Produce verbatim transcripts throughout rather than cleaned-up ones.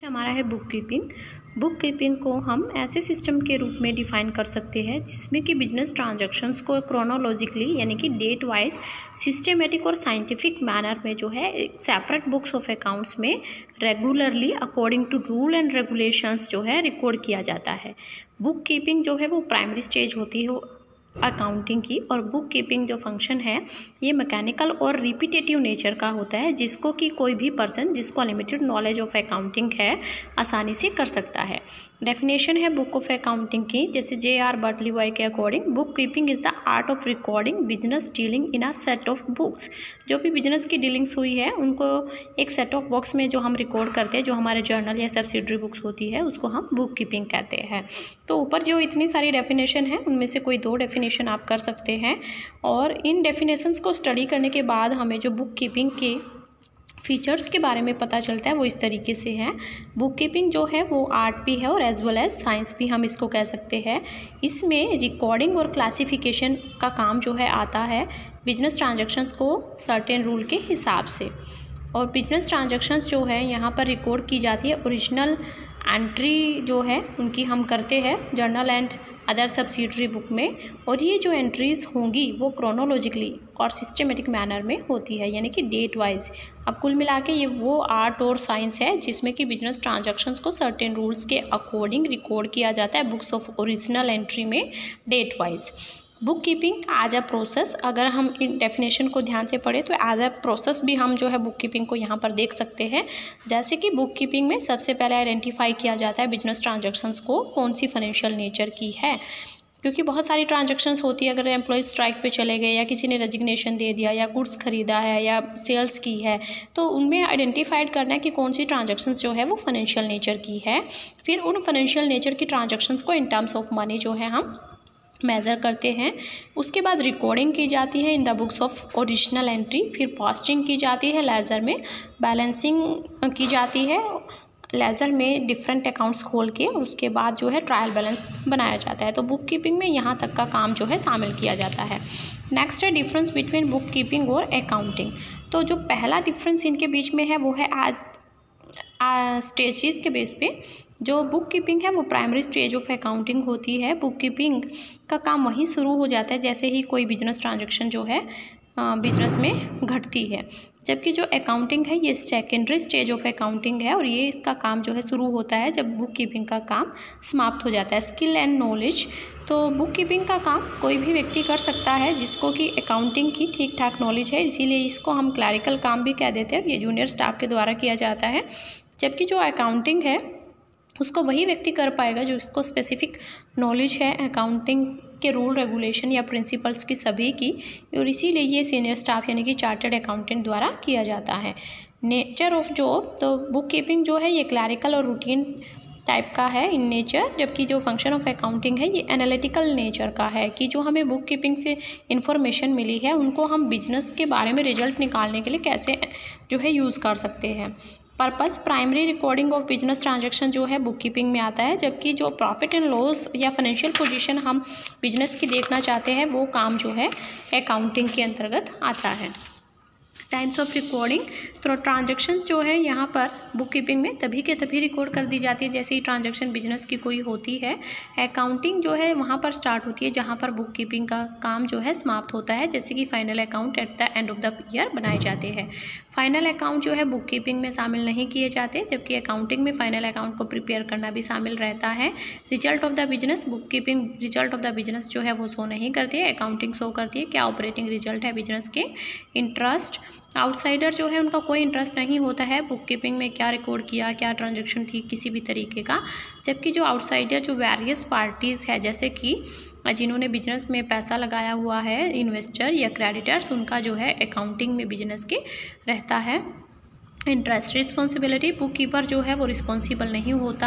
हमारा है book keeping. Book keeping को हम ऐसे सिस्टम के रूप में डिफाइन कर सकते हैं जिसमें कि बिजनेस ट्रांजैक्शंस को क्रोनोलॉजिकली यानी कि डेट वाइज सिस्टमेटिक और साइंटिफिक मैनर में जो है सेपरेट बुक्स ऑफ अकाउंट्स में regularly according to rule and regulations जो है रिकॉर्ड किया जाता है। बुक कीपिंग जो है वो प्राइमरी स्टेज होती है अकाउंटिंग की, और बुक कीपिंग जो फंक्शन है ये मैकेनिकल और रिपीटेटिव नेचर का होता है जिसको कि कोई भी पर्सन जिसको लिमिटेड नॉलेज ऑफ अकाउंटिंग है आसानी से कर सकता है। डेफिनेशन है बुक ऑफ अकाउंटिंग की, जैसे जे आर बर्टलीबॉय के according book keeping is the art of recording business dealing in a set of books. जो भी बिजनेस की डीलिंग्स हुई है उनको एक सेट ऑफ बुक्स में जो हम रिकॉर्ड करते हैं, जो हमारे जर्नल या सब्सिडरी बुक्स होती है उसको हम बुक कीपिंग कहते हैं। तो ऊपर जो इतनी सारी डेफिनेशन है उनमें से कोई दो डेफिनेशन आप कर सकते हैं, और इन डेफिनेशंस को स्टडी करने के बाद हमें जो बुक कीपिंग के फीचर्स के बारे में पता चलता है वो इस तरीके से है। बुक कीपिंग जो है वो आर्ट भी है और एज वेल एज साइंस भी हम इसको कह सकते हैं। इसमें रिकॉर्डिंग और क्लासिफिकेशन का काम जो है आता है बिजनेस ट्रांजैक्शंस को सर्टेन रूल के हिसाब से, और बिजनेस ट्रांजैक्शंस जो है यहाँ पर रिकॉर्ड की जाती है। ओरिजिनल एंट्री जो है उनकी हम करते हैं journal and other subsidiary book में, और ये जो एंट्रीज़ होंगी वो क्रोनोलॉजिकली और सिस्टमेटिक मैनर में होती है यानी कि डेट वाइज। अब कुल मिला के ये वो आर्ट और साइंस है जिसमें कि बिजनेस ट्रांजैक्शंस को सर्टेन रूल्स के अकॉर्डिंग रिकॉर्ड किया जाता है बुक्स ऑफ ओरिजिनल एंट्री में date wise. Book keeping as a process, अगर हम इन डेफिनेशन को ध्यान से पढ़ें तो एज अ प्रोसेस भी हम जो है बुक कीपिंग को यहाँ पर देख सकते हैं। जैसे कि बुक कीपिंग में सबसे पहले आइडेंटिफाई किया जाता है बिजनेस ट्रांजैक्शंस को कौन सी फाइनेंशियल नेचर की है, क्योंकि बहुत सारी ट्रांजैक्शंस होती है। अगर एम्प्लॉय स्ट्राइक पे चले गए या किसी ने रेजिग्नेशन दे दिया या गुड्स खरीदा है या सेल्स की है, तो उनमें आइडेंटिफाइड करना है कि कौन सी ट्रांजैक्शंस जो है वो फाइनेंशियल नेचर की है। फिर उन फाइनेंशियल नेचर की ट्रांजैक्शंस को इन टर्म्स ऑफ मनी जो है हम मेज़र करते हैं। उसके बाद रिकॉर्डिंग की जाती है in the books of original entry, फिर पोस्टिंग की जाती है लेजर में, बैलेंसिंग की जाती है लेजर में डिफरेंट अकाउंट्स खोल के, और उसके बाद जो है ट्रायल बैलेंस बनाया जाता है। तो बुक कीपिंग में यहाँ तक का काम जो है शामिल किया जाता है। नेक्स्ट है डिफरेंस बिटवीन बुक कीपिंग और अकाउंटिंग। तो जो पहला डिफरेंस इनके बीच में है वो है एज स्टेजेस के बेस पे। जो बुक कीपिंग है वो प्राइमरी स्टेज ऑफ अकाउंटिंग होती है। बुक कीपिंग का काम वहीं शुरू हो जाता है जैसे ही कोई बिजनेस ट्रांजैक्शन जो है बिजनेस में घटती है, जबकि जो अकाउंटिंग है ये सेकेंडरी स्टेज ऑफ अकाउंटिंग है, और ये इसका काम जो है शुरू होता है जब बुक कीपिंग का काम समाप्त हो जाता है। स्किल एंड नॉलेज, तो बुक कीपिंग का काम कोई भी व्यक्ति कर सकता है जिसको कि अकाउंटिंग की ठीक ठाक नॉलेज है, इसीलिए इसको हम क्लरिकल काम भी कह देते हैं। ये जूनियर स्टाफ के द्वारा किया जाता है, जबकि जो अकाउंटिंग है उसको वही व्यक्ति कर पाएगा जो इसको स्पेसिफिक नॉलेज है अकाउंटिंग के रूल रेगुलेशन या प्रिंसिपल्स की सभी की, और इसीलिए ये सीनियर स्टाफ यानी कि चार्टर्ड अकाउंटेंट द्वारा किया जाता है। नेचर ऑफ जॉब, तो बुक कीपिंग जो है ये क्लरिकल और रूटीन टाइप का है इन नेचर, जबकि जो फंक्शन ऑफ अकाउंटिंग है ये एनालिटिकल नेचर का है कि जो हमें बुक कीपिंग से इंफॉर्मेशन मिली है उनको हम बिजनेस के बारे में रिजल्ट निकालने के लिए कैसे जो है यूज़ कर सकते हैं। Purpose primary recording of business transaction जो है बुक कीपिंग में आता है, जबकि जो प्रॉफिट एंड लॉस या फाइनेंशियल पोजीशन हम बिजनेस की देखना चाहते हैं वो काम जो है अकाउंटिंग के अंतर्गत आता है। टाइम्स ऑफ रिकॉर्डिंग, तो ट्रांजैक्शन जो है यहाँ पर बुक कीपिंग में तभी के तभी रिकॉर्ड कर दी जाती है जैसे ही ट्रांजैक्शन बिजनेस की कोई होती है। अकाउंटिंग जो है वहाँ पर स्टार्ट होती है जहाँ पर बुक कीपिंग का काम जो है समाप्त होता है, जैसे कि final account at the end of the year बनाए जाते हैं। फाइनल अकाउंट जो है बुक कीपिंग में शामिल नहीं किए जाते, जबकि अकाउंटिंग में फाइनल अकाउंट को प्रिपेयर करना भी शामिल रहता है। Result of the business, book keeping result of the business जो है वो शो नहीं करती है, अकाउंटिंग शो करती है क्या ऑपरेटिंग रिजल्ट है बिजनेस के। इंटरेस्ट, आउटसाइडर जो है उनका कोई इंटरेस्ट नहीं होता है बुक कीपिंग में क्या रिकॉर्ड किया, क्या ट्रांजैक्शन थी किसी भी तरीके का, जबकि जो आउटसाइडर जो वेरियस पार्टीज़ है जैसे कि जिन्होंने बिजनेस में पैसा लगाया हुआ है, इन्वेस्टर या क्रेडिटर्स, उनका जो है अकाउंटिंग में बिजनेस के रहता है इंटरेस्ट। रिस्पॉन्सिबिलिटी, बुक कीपर जो है वो रिस्पॉन्सिबल नहीं होता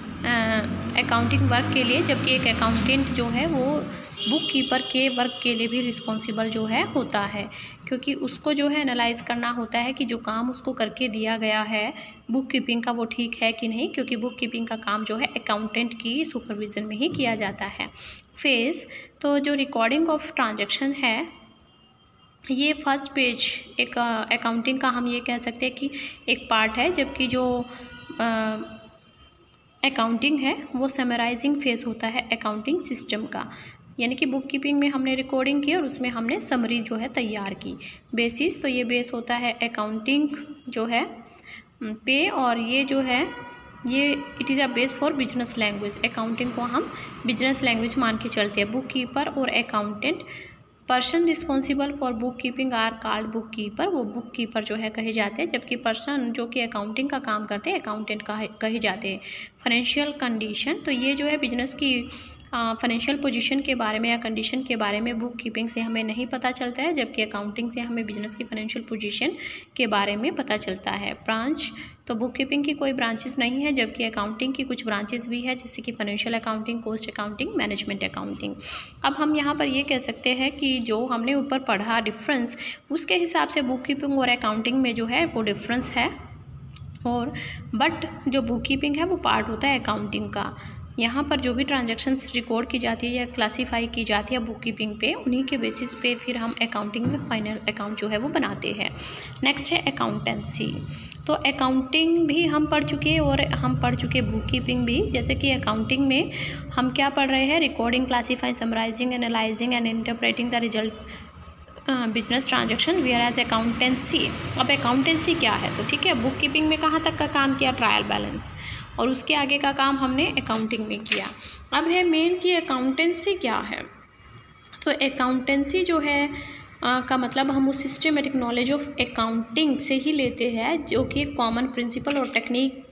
अकाउंटिंग वर्क के लिए, जबकि एक अकाउंटेंट जो है वो बुक कीपर के वर्क के लिए भी रिस्पॉन्सिबल जो है होता है, क्योंकि उसको जो है एनालाइज करना होता है कि जो काम उसको करके दिया गया है बुक कीपिंग का वो ठीक है कि नहीं, क्योंकि बुक कीपिंग का काम जो है अकाउंटेंट की सुपरविज़न में ही किया जाता है। फेज, तो जो रिकॉर्डिंग ऑफ ट्रांजैक्शन है ये फर्स्ट पेज एक अकाउंटिंग का हम ये कह सकते हैं कि एक पार्ट है, जबकि जो अकाउंटिंग है वो समराइजिंग फेज होता है अकाउंटिंग सिस्टम का, यानी कि बुक कीपिंग में हमने रिकॉर्डिंग की और उसमें हमने समरी जो है तैयार की। बेसिस तो ये बेस होता है अकाउंटिंग जो है पे, और ये जो है ये it is a base for business language. Accounting को हम बिजनेस लैंग्वेज मान के चलते हैं। बुक कीपर और accountant person responsible for book keeping are called book keeper, वो बुक कीपर जो है कहे जाते हैं, जबकि पर्सन जो कि अकाउंटिंग का काम करते हैं अकाउंटेंट कहे जाते हैं। फाइनेंशियल कंडीशन, तो ये जो है बिजनेस की फाइनेंशियल पोजीशन के बारे में या कंडीशन के बारे में बुक कीपिंग से हमें नहीं पता चलता है, जबकि अकाउंटिंग से हमें बिजनेस की फाइनेंशियल पोजीशन के बारे में पता चलता है। ब्रांच, तो बुक कीपिंग की कोई ब्रांचेस नहीं है, जबकि अकाउंटिंग की कुछ ब्रांचेस भी है, जैसे कि financial accounting, cost accounting, management accounting. अब हम यहाँ पर ये कह सकते हैं कि जो हमने ऊपर पढ़ा डिफरेंस, उसके हिसाब से बुक कीपिंग और अकाउंटिंग में जो है वो डिफरेंस है, और बट जो बुक कीपिंग है वो पार्ट होता है अकाउंटिंग का। यहाँ पर जो भी ट्रांजैक्शंस रिकॉर्ड की जाती है या क्लासीफाई की जाती है बुक कीपिंग पे, उन्हीं के बेसिस पे फिर हम अकाउंटिंग में फाइनल अकाउंट जो है वो बनाते हैं। नेक्स्ट है अकाउंटेंसी। तो अकाउंटिंग भी हम पढ़ चुके हैं और हम पढ़ चुके बुक कीपिंग भी। जैसे कि अकाउंटिंग में हम क्या पढ़ रहे हैं, recording, classifying, summarising, analysing and interpreting the result business transaction, whereas accountancy. अब अकाउंटेंसी क्या है, तो ठीक है, बुक कीपिंग में कहाँ तक का काम किया, ट्रायल बैलेंस, और उसके आगे का काम हमने अकाउंटिंग में किया। अब है मेन की अकाउंटेंसी क्या है। तो अकाउंटेंसी जो है आ, का मतलब हम उस सिस्टमेटिक नॉलेज ऑफ अकाउंटिंग से ही लेते हैं, जो कि कॉमन प्रिंसिपल और टेक्निक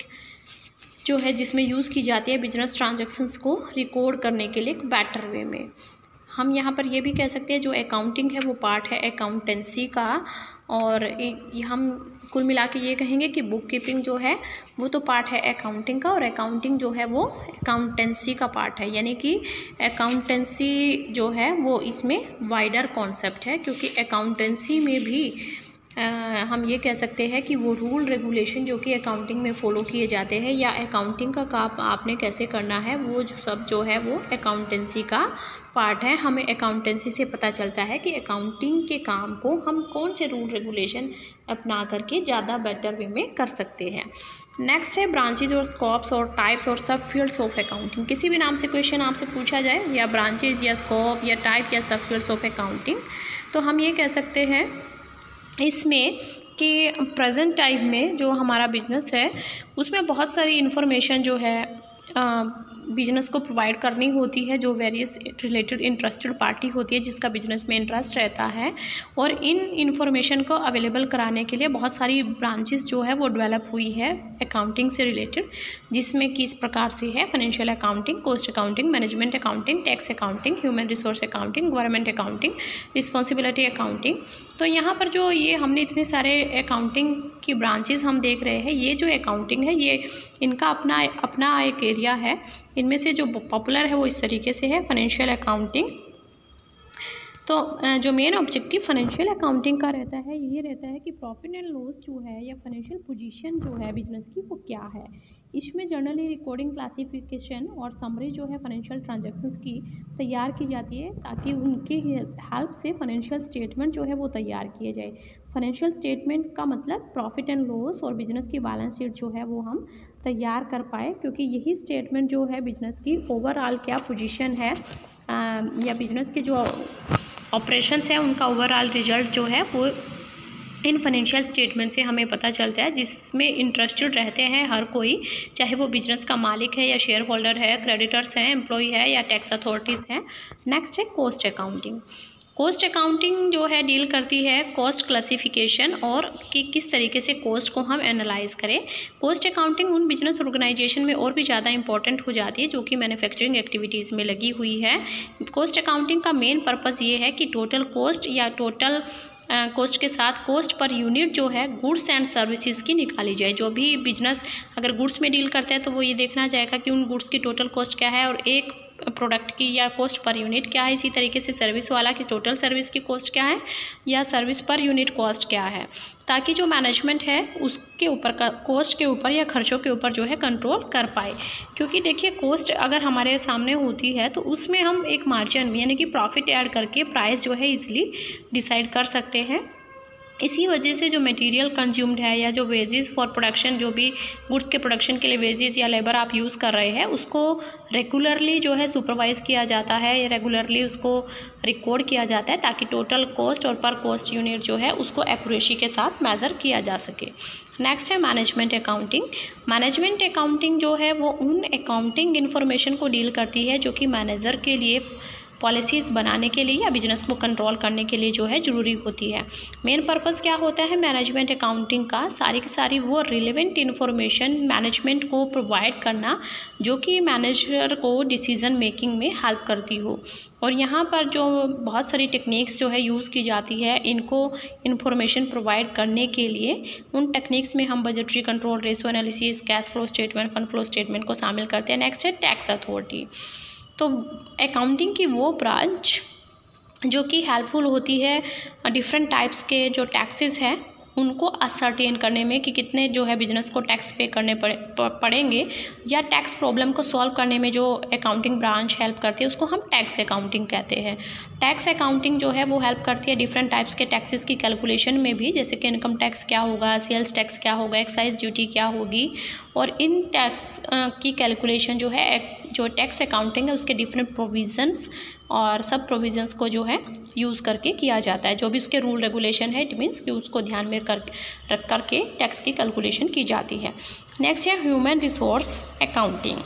जो है जिसमें यूज़ की जाती है बिजनेस ट्रांजैक्शंस को रिकॉर्ड करने के लिए एक बेटर वे में। हम यहाँ पर ये भी कह सकते हैं जो अकाउंटिंग है वो पार्ट है अकाउंटेंसी का, और हम कुल मिला के ये कहेंगे कि बुक कीपिंग जो है वो तो पार्ट है अकाउंटिंग का, और अकाउंटिंग जो है वो अकाउंटेंसी का पार्ट है। यानी कि अकाउंटेंसी जो है वो इसमें वाइडर कॉन्सेप्ट है, क्योंकि अकाउंटेंसी में भी आ, हम ये कह सकते हैं कि वो रूल रेगुलेशन जो कि अकाउंटिंग में फ़ॉलो किए जाते हैं, या अकाउंटिंग का काम आपने कैसे करना है, वो जो सब जो है वो अकाउंटेंसी का पार्ट है। हमें अकाउंटेंसी से पता चलता है कि अकाउंटिंग के काम को हम कौन से रूल रेगुलेशन अपना करके ज़्यादा बेटर वे में कर सकते हैं। नेक्स्ट है ब्रांचेज और स्कोप्स और टाइप्स और सब फील्ड्स ऑफ अकाउंटिंग। किसी भी नाम से क्वेश्चन आपसे पूछा जाए, या ब्रांचेज या स्कोप या टाइप या सब फील्ड्स ऑफ अकाउंटिंग, तो हम ये कह सकते हैं इसमें कि प्रेजेंट टाइम में जो हमारा बिजनेस है उसमें बहुत सारी इन्फॉर्मेशन जो है बिजनेस को प्रोवाइड करनी होती है, जो वेरियस रिलेटेड इंटरेस्टेड पार्टी होती है जिसका बिजनेस में इंटरेस्ट रहता है, और इन इंफॉर्मेशन को अवेलेबल कराने के लिए बहुत सारी ब्रांचेस जो है वो डेवलप हुई है अकाउंटिंग से रिलेटेड, जिसमें कि इस प्रकार से है financial accounting, cost accounting, management accounting, tax accounting, human resource accounting, government accounting, responsibility accounting. तो यहाँ पर जो ये हमने इतने सारे अकाउंटिंग की ब्रांचेस हम देख रहे हैं, ये जो अकाउंटिंग है ये इनका अपना अपना एक एरिया है। इनमें से जो पॉपुलर है वो इस तरीके से है फाइनेंशियल अकाउंटिंग। तो जो मेन ऑब्जेक्टिव फाइनेंशियल अकाउंटिंग का रहता है ये रहता है कि प्रॉफिट एंड लॉस जो है या फाइनेंशियल पोजीशन जो है बिजनेस की वो क्या है। इसमें जर्नली रिकॉर्डिंग, क्लासिफिकेशन और समरी जो है फाइनेंशियल ट्रांजैक्शंस की तैयार की जाती है, ताकि उनके हेल्प से फाइनेंशियल स्टेटमेंट जो है वो तैयार किए जाए। फाइनेंशियल स्टेटमेंट का मतलब प्रॉफिट एंड लॉस और बिजनेस की बैलेंस शीट जो है वो हम तैयार कर पाए, क्योंकि यही स्टेटमेंट जो है बिजनेस की ओवरऑल क्या पोजीशन है आ, या बिजनेस के जो ऑपरेशंस है उनका ओवरऑल रिजल्ट जो है वो इन फाइनेंशियल स्टेटमेंट से हमें पता चलता है, जिसमें इंटरेस्टेड रहते हैं हर कोई, चाहे वो बिजनेस का मालिक है या शेयर होल्डर है, क्रेडिटर्स हैं, एम्प्लॉय है या टैक्स अथॉरिटीज़ हैं। नेक्स्ट है कॉस्ट अकाउंटिंग। कॉस्ट अकाउंटिंग जो है डील करती है कॉस्ट क्लासिफिकेशन और कि किस तरीके से कॉस्ट को हम एनालाइज करें। कॉस्ट अकाउंटिंग उन बिजनेस ऑर्गेनाइजेशन में और भी ज़्यादा इंपॉर्टेंट हो जाती है जो कि मैन्युफैक्चरिंग एक्टिविटीज़ में लगी हुई है। कॉस्ट अकाउंटिंग का मेन पर्पस ये है कि टोटल कॉस्ट या टोटल कॉस्ट के साथ कॉस्ट पर यूनिट जो है गुड्स एंड सर्विसेज की निकाली जाए। जो भी बिजनेस अगर गुड्स में डील करता है तो वो ये देखना चाहेगा कि उन गुड्स की टोटल कॉस्ट क्या है और एक प्रोडक्ट की या कॉस्ट पर यूनिट क्या है। इसी तरीके से सर्विस वाला की टोटल सर्विस की कॉस्ट क्या है या सर्विस पर यूनिट कॉस्ट क्या है, ताकि जो मैनेजमेंट है उसके ऊपर का कॉस्ट के ऊपर या खर्चों के ऊपर जो है कंट्रोल कर पाए। क्योंकि देखिए कॉस्ट अगर हमारे सामने होती है तो उसमें हम एक मार्जिन यानी कि प्रॉफिट ऐड करके प्राइस जो है इजीली डिसाइड कर सकते हैं। इसी वजह से जो मटेरियल कंज्यूम्ड है या जो वेजेस फॉर प्रोडक्शन, जो भी गुड्स के प्रोडक्शन के लिए वेजेस या लेबर आप यूज़ कर रहे हैं, उसको रेगुलरली जो है सुपरवाइज़ किया जाता है या रेगुलरली उसको रिकॉर्ड किया जाता है, ताकि टोटल कॉस्ट और पर कॉस्ट यूनिट जो है उसको एक्यूरेसी के साथ मेज़र किया जा सके। नेक्स्ट है मैनेजमेंट अकाउंटिंग। मैनेजमेंट अकाउंटिंग जो है वो उन अकाउंटिंग इन्फॉर्मेशन को डील करती है जो कि मैनेजर के लिए पॉलिसीज़ बनाने के लिए या बिजनेस को कंट्रोल करने के लिए जो है ज़रूरी होती है। मेन पर्पस क्या होता है मैनेजमेंट अकाउंटिंग का? सारी की सारी वो रिलेवेंट इन्फॉर्मेशन मैनेजमेंट को प्रोवाइड करना जो कि मैनेजर को डिसीज़न मेकिंग में हेल्प करती हो। और यहाँ पर जो बहुत सारी टेक्निक्स जो है यूज़ की जाती है इनको इन्फॉर्मेशन प्रोवाइड करने के लिए, उन टेक्निक्स में हम budgetary control, ratio analysis, cash flow statement, fund flow statement को शामिल करते हैं। नेक्स्ट है टैक्स अथॉरिटी। तो अकाउंटिंग की वो ब्रांच जो कि हेल्पफुल होती है डिफरेंट टाइप्स के जो टैक्सेस हैं उनको असर्टेन करने में कि कितने जो है बिजनेस को टैक्स पे करने पड़े पड़ेंगे या टैक्स प्रॉब्लम को सॉल्व करने में जो अकाउंटिंग ब्रांच हेल्प करती है उसको हम टैक्स अकाउंटिंग कहते हैं। टैक्स अकाउंटिंग जो है वो हेल्प करती है डिफरेंट टाइप्स के टैक्सेस की कैलकुलेशन में भी, जैसे कि इनकम टैक्स क्या होगा, सेल्स टैक्स क्या होगा, एक्साइज ड्यूटी क्या होगी, और इन टैक्स की कैलकुलेशन जो है जो टैक्स अकाउंटिंग है उसके डिफरेंट प्रोविजंस और सब प्रोविजंस को जो है यूज़ करके किया जाता है। जो भी उसके रूल रेगुलेशन है इट मीन्स कि उसको ध्यान में कर रख करके टैक्स की कैलकुलेशन की जाती है। नेक्स्ट है ह्यूमन रिसोर्स अकाउंटिंग।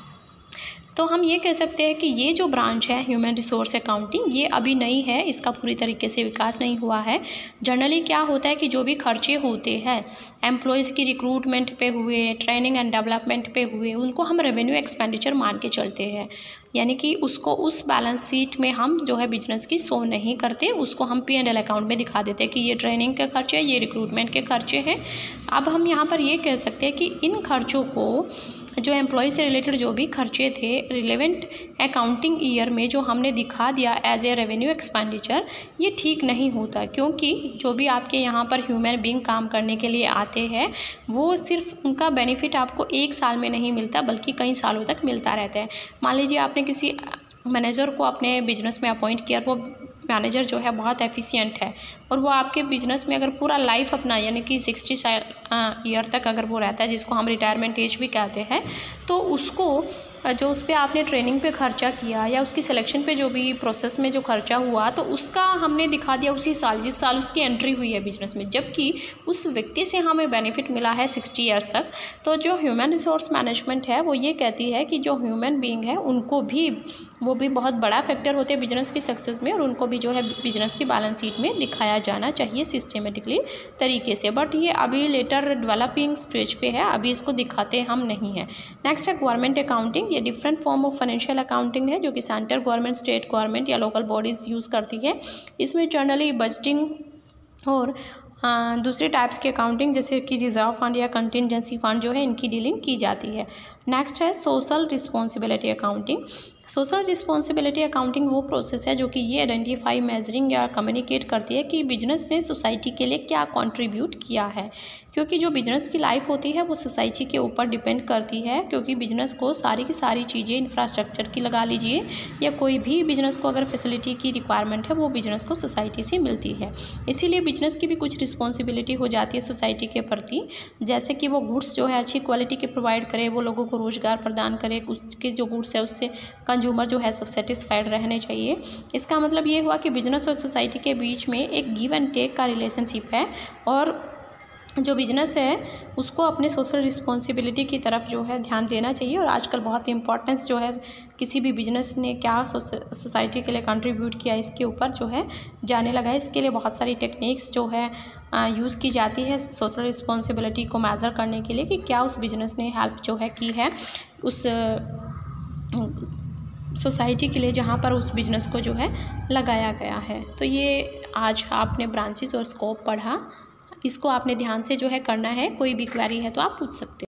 तो हम ये कह सकते हैं कि ये जो ब्रांच है ह्यूमन रिसोर्स अकाउंटिंग ये अभी नई है, इसका पूरी तरीके से विकास नहीं हुआ है। जनरली क्या होता है कि जो भी खर्चे होते हैं एम्प्लॉयज़ की रिक्रूटमेंट पे हुए, ट्रेनिंग एंड डेवलपमेंट पे हुए, उनको हम रेवेन्यू एक्सपेंडिचर मान के चलते हैं, यानी कि उसको उस बैलेंस शीट में हम जो है बिजनेस की शो नहीं करते, उसको हम पी एंड एल अकाउंट में दिखा देते हैं कि ये ट्रेनिंग के खर्चे हैं, ये रिक्रूटमेंट के खर्चे हैं। अब हम यहाँ पर ये कह सकते हैं कि इन खर्चों को जो एम्प्लॉय से रिलेटेड जो भी खर्चे थे रिलेवेंट अकाउंटिंग ईयर में जो हमने दिखा दिया एज ए रेवेन्यू एक्सपेंडिचर, ये ठीक नहीं होता, क्योंकि जो भी आपके यहाँ पर ह्यूमन बीइंग काम करने के लिए आते हैं वो सिर्फ उनका बेनिफिट आपको एक साल में नहीं मिलता बल्कि कई सालों तक मिलता रहता है। मान लीजिए आपने किसी मैनेजर को अपने बिजनेस में अपॉइंट किया, वो मैनेजर जो है बहुत एफिशिएंट है और वो आपके बिजनेस में अगर पूरा लाइफ अपना यानी कि सिक्सटी ईयर तक अगर वो रहता है, जिसको हम रिटायरमेंट एज भी कहते हैं, तो उसको जो उस पर आपने ट्रेनिंग पे खर्चा किया या उसकी सिलेक्शन पे जो भी प्रोसेस में जो खर्चा हुआ तो उसका हमने दिखा दिया उसी साल जिस साल उसकी एंट्री हुई है बिजनेस में, जबकि उस व्यक्ति से हमें बेनिफिट मिला है सिक्सटी ईयर्स तक। तो जो ह्यूमन रिसोर्स मैनेजमेंट है वो ये कहती है कि जो ह्यूमन बीइंग है उनको भी वो भी बहुत बड़ा फैक्टर होते हैं बिजनेस की सक्सेस में, और उनको भी जो है बिजनेस की बैलेंस शीट में दिखाया जाना चाहिए सिस्टमेटिकली तरीके से। बट ये अभी लेटर डेवलपिंग स्टेज पे है, अभी इसको दिखाते हम नहीं हैं। नेक्स्ट है गवर्नमेंट अकाउंटिंग। ये different form of financial accounting है जो कि सेंट्रल गवर्नमेंट, स्टेट गवर्नमेंट या लोकल बॉडीज़ यूज़ करती है। इसमें जनरली बजटिंग और दूसरे टाइप्स की अकाउंटिंग जैसे कि रिजर्व फंड या कंटिजेंसी फंड जो है इनकी डीलिंग की जाती है। नेक्स्ट है social responsibility accounting. Social responsibility accounting वो प्रोसेस है जो कि ये आइडेंटिफाई, मेजरिंग या कम्युनिकेट करती है कि बिजनेस ने सोसाइटी के लिए क्या कंट्रीब्यूट किया है, क्योंकि जो बिजनेस की लाइफ होती है वो सोसाइटी के ऊपर डिपेंड करती है, क्योंकि बिजनेस को सारी की सारी चीज़ें इंफ्रास्ट्रक्चर की लगा लीजिए या कोई भी बिजनेस को अगर फैसिलिटी की रिक्वायरमेंट है वो बिजनेस को सोसाइटी से मिलती है। इसीलिए बिजनेस की भी कुछ रिस्पॉन्सिबिलिटी हो जाती है सोसाइटी के प्रति, जैसे कि वो गुड्स जो है अच्छी क्वालिटी के प्रोवाइड करे, वो लोगों को रोज़गार प्रदान करे, उसके जो गुड्स है उससे कंज्यूमर जो है सब सेटिस्फाइड रहने चाहिए। इसका मतलब ये हुआ कि बिजनेस और सोसाइटी के बीच में एक गिव एंड टेक का रिलेशनशिप है, और जो बिजनेस है उसको अपने सोशल रिस्पॉन्सिबिलिटी की तरफ जो है ध्यान देना चाहिए। और आजकल बहुत इंपॉर्टेंस जो है किसी भी बिजनेस ने क्या सोसाइटी के लिए कंट्रीब्यूट किया इसके ऊपर जो है जाने लगा है। इसके लिए बहुत सारी टेक्निक्स जो है यूज़ की जाती है सोशल रिस्पॉन्सिबिलिटी को मेज़र करने के लिए कि क्या उस बिजनेस ने हेल्प जो है की है उस सोसाइटी के लिए जहाँ पर उस बिज़नेस को जो है लगाया गया है। तो ये आज आपने ब्रांचेस और स्कोप पढ़ा, इसको आपने ध्यान से जो है करना है। कोई भी क्वेरी है तो आप पूछ सकते हैं।